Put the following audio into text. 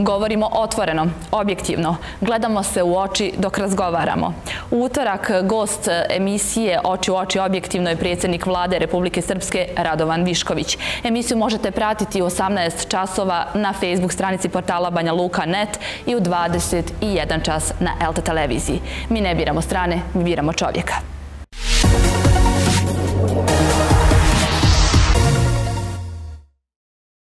Govorimo otvoreno, objektivno, gledamo se u oči dok razgovaramo. U utorak gost emisije Oči u oči objektivno je predsjednik Vlade Republike Srpske Radovan Višković. Emisiju možete pratiti u 18 časova na Facebook stranici portala banjaluka.net i u 21 čas na LT televiziji. Mi ne biramo strane, mi biramo čovjeka.